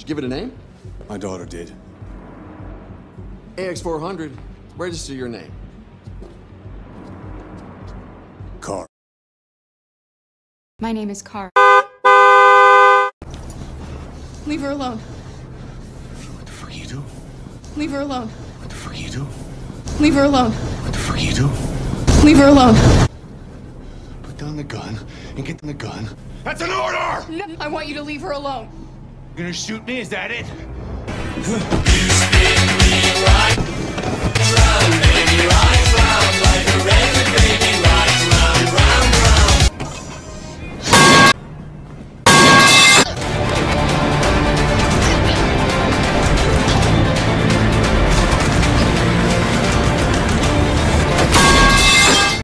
give it a name? My daughter did. AX400, register your name. Car. My name is Car. Leave her alone. What the fuck you do? Leave her alone. What the fuck you do? Leave her alone. What the fuck you do? Leave her alone. Put down the gun and get the gun. That's an order! No, I want you to leave her alone. You're gonna shoot me, is that it? You spin me right round, baby, right round like a red